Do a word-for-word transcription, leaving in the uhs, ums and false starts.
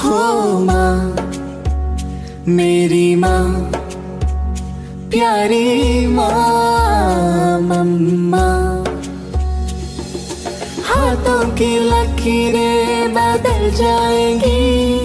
हो माँ, मेरी माँ, प्यारी माँ, मम्मा। हाथों की लकीरें बदल जाएंगी,